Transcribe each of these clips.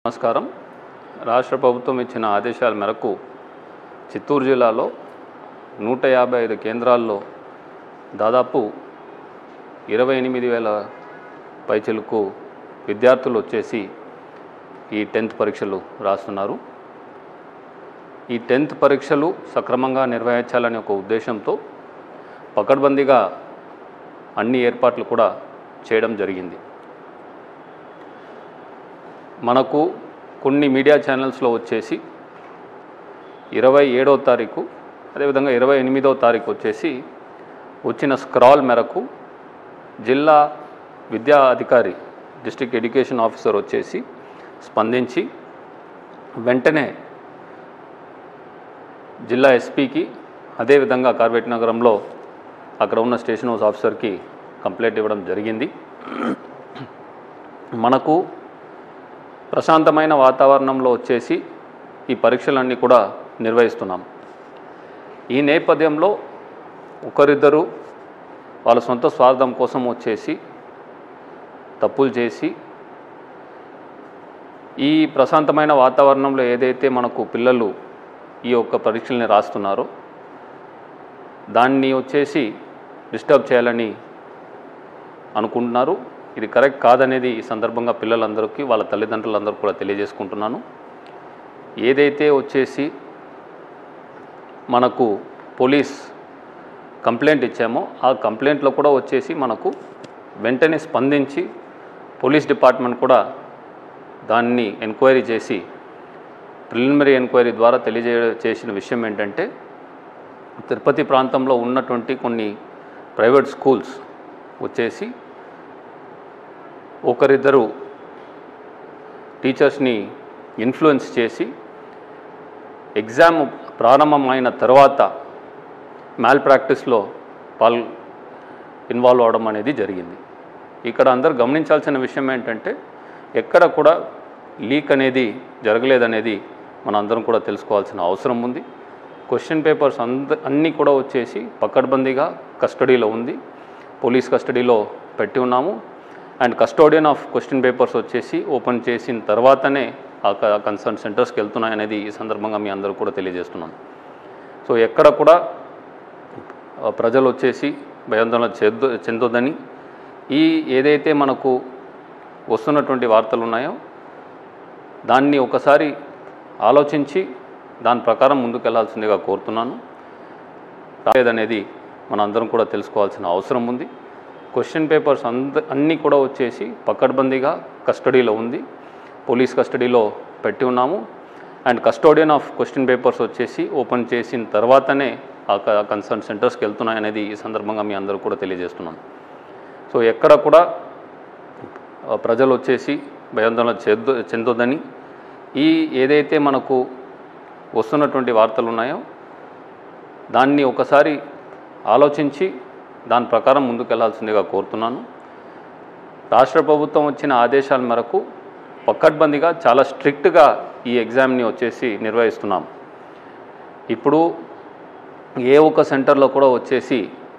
నమస్కారం. రాష్ట్ర ప్రభుత్వం ఇచ్చిన ఆదేశాల మేరకు చిత్తూరు జిల్లాలో 155 కేంద్రాల్లో దాదాపు 28,000 పైచిలకు విద్యార్థులు వచ్చేసి ఈ 10th పరీక్షలు రాస్తున్నారు. ఈ 10th పరీక్షలు సక్రమంగా నిర్వహించాలనే ఒక ఉద్దేశంతో పకడ్బందీగా అన్ని ఏర్పాట్లు కూడా చేయడం జరిగింది. మనకు కొన్ని మీడియా ఛానల్స్లో వచ్చేసి 27వ తారీఖు అదేవిధంగా 28వ తారీఖు వచ్చేసి వచ్చిన స్క్రాల్ మేరకు జిల్లా విద్యా అధికారి డిస్ట్రిక్ట్ ఎడ్యుకేషన్ ఆఫీసర్ వచ్చేసి స్పందించి వెంటనే జిల్లా ఎస్పీకి అదేవిధంగా కార్వేట్ నగరంలో అక్కడ ఉన్న స్టేషన్ హౌస్ ఆఫీసర్కి కంప్లైంట్ ఇవ్వడం జరిగింది. మనకు ప్రశాంతమైన వాతావరణంలో వచ్చేసి ఈ పరీక్షలన్నీ కూడా నిర్వహిస్తున్నాం. ఈ నేపథ్యంలో ఒకరిద్దరు వాళ్ళ సొంత స్వార్థం కోసం వచ్చేసి తప్పులు చేసి ఈ ప్రశాంతమైన వాతావరణంలో ఏదైతే మనకు పిల్లలు ఈ యొక్క పరీక్షల్ని రాస్తున్నారో దాన్ని వచ్చేసి డిస్టర్బ్ చేయాలని అనుకుంటున్నారు. ఇది కరెక్ట్ కాదనేది ఈ సందర్భంగా పిల్లలందరికీ వాళ్ళ తల్లిదండ్రులందరూ కూడా తెలియజేసుకుంటున్నాను. ఏదైతే వచ్చేసి మనకు పోలీస్ కంప్లైంట్ ఇచ్చామో ఆ కంప్లైంట్లో కూడా వచ్చేసి మనకు వెంటనే స్పందించి పోలీస్ డిపార్ట్మెంట్ కూడా దాన్ని ఎంక్వైరీ చేసి ప్రిలిమినరీ ఎంక్వైరీ ద్వారా తెలియజేసిన విషయం ఏంటంటే తిరుపతి ప్రాంతంలో ఉన్నటువంటి కొన్ని ప్రైవేట్ స్కూల్స్ వచ్చేసి ఒకరిద్దరు టీచర్స్ని ఇన్ఫ్లుయెన్స్ చేసి ఎగ్జామ్ ప్రారంభమైన తర్వాత మ్యాల్ ప్రాక్టీస్లో ఇన్వాల్వ్ అవడం అనేది జరిగింది. ఇక్కడ అందరూ గమనించాల్సిన విషయం ఏంటంటే ఎక్కడ కూడా లీక్ అనేది జరగలేదనేది మన అందరం కూడా తెలుసుకోవాల్సిన అవసరం ఉంది. క్వశ్చన్ పేపర్స్ అన్నీ కూడా వచ్చేసి పకడ్బందీగా కస్టడీలో ఉంది, పోలీస్ కస్టడీలో పెట్టి ఉన్నాము. And custodian of question papers వచ్చేసి ఓపెన్ చేసిన తర్వాతనే ఆ కన్సర్న్ సెంటర్స్కి వెళ్తున్నాయనేది ఈ సందర్భంగా మీ అందరూ కూడా తెలియజేస్తున్నాను. సో ఎక్కడ కూడా ప్రజలు వచ్చేసి భయాందోళన చెందొద్దని, ఈ ఏదైతే మనకు వస్తున్నటువంటి వార్తలు ఉన్నాయో దాన్ని ఒకసారి ఆలోచించి దాని ప్రకారం ముందుకెళ్లాల్సిందిగా కోరుతున్నాను. రాలేదనేది మన అందరం కూడా తెలుసుకోవాల్సిన అవసరం ఉంది. క్వశ్చన్ పేపర్స్ అన్నీ కూడా వచ్చేసి పకడ్బందీగా కస్టడీలో ఉంది, పోలీస్ కస్టడీలో పెట్టి ఉన్నాము. And custodian of question papers వచ్చేసి ఓపెన్ చేసిన తర్వాతనే ఆ కన్సర్న్ సెంటర్స్కి వెళ్తున్నాయనేది ఈ సందర్భంగా మీ అందరూ కూడా తెలియజేస్తున్నాను. సో ఎక్కడ కూడా ప్రజలు వచ్చేసి భయాందోళన చెందొద్దని, ఈ ఏదైతే మనకు వస్తున్నటువంటి వార్తలు ఉన్నాయో దాన్ని ఒకసారి ఆలోచించి దాని ప్రకారం ముందుకెళ్లాల్సిందిగా కోరుతున్నాను. రాష్ట్ర ప్రభుత్వం వచ్చిన ఆదేశాల మేరకు పకడ్బందీగా చాలా స్ట్రిక్ట్గా ఈ ఎగ్జామ్ని వచ్చేసి నిర్వహిస్తున్నాం. ఇప్పుడు ఏ ఒక్క సెంటర్లో కూడా వచ్చేసి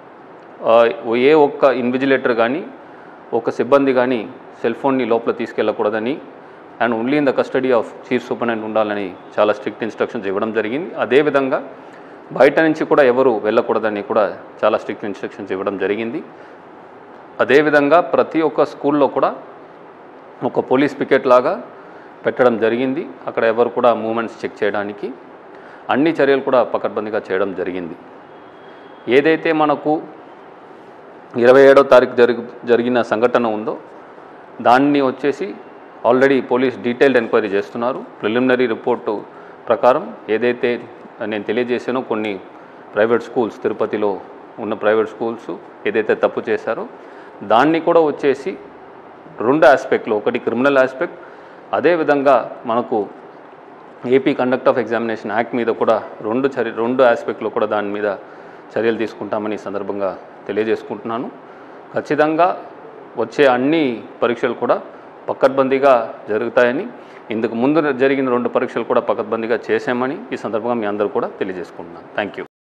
ఏ ఒక్క ఇన్విజిలేటర్ కానీ ఒక సిబ్బంది కానీ సెల్ ఫోన్ని లోపల తీసుకెళ్ళకూడదని and only in the custody of chief superintendent ఉండాలని చాలా స్ట్రిక్ట్ ఇన్స్ట్రక్షన్స్ ఇవ్వడం జరిగింది. అదేవిధంగా బయట నుంచి కూడా ఎవరు వెళ్ళకూడదని కూడా చాలా స్ట్రిక్ట్ ఇన్స్ట్రక్షన్స్ ఇవ్వడం జరిగింది. అదేవిధంగా ప్రతి ఒక్క స్కూల్లో కూడా ఒక పోలీస్ పికెట్ లాగా పెట్టడం జరిగింది. అక్కడ ఎవరు కూడా మూమెంట్స్ చెక్ చేయడానికి అన్ని చర్యలు కూడా పకడ్బందీగా చేయడం జరిగింది. ఏదైతే మనకు 27వ తారీఖు జరిగిన సంఘటన ఉందో దాన్ని వచ్చేసి ఆల్రెడీ పోలీస్ డీటెయిల్డ్ ఎంక్వైరీ చేస్తున్నారు. ప్రిలిమినరీ రిపోర్టు ప్రకారం ఏదైతే నేను తెలియజేసానో కొన్ని ప్రైవేట్ స్కూల్స్, తిరుపతిలో ఉన్న ప్రైవేట్ స్కూల్స్ ఏదైతే తప్పు చేశారో దాన్ని కూడా వచ్చేసి 2 ఆస్పెక్ట్లో, ఒకటి క్రిమినల్ ఆస్పెక్ట్, అదేవిధంగా మనకు AP conduct of examination act మీద కూడా 2 ఆస్పెక్ట్లో కూడా దాని మీద చర్యలు తీసుకుంటామని ఈ సందర్భంగా తెలియజేసుకుంటున్నాను. ఖచ్చితంగా వచ్చే అన్ని పరీక్షలు కూడా పకడ్బందీగా జరుగుతాయని, ఇందుకు ముందు జరిగిన 2 పరీక్షలు కూడా పకడ్బందీగా చేశామని ఈ సందర్భంగా మీ అందరూ కూడా తెలియజేసుకుంటున్నాను. Thank you.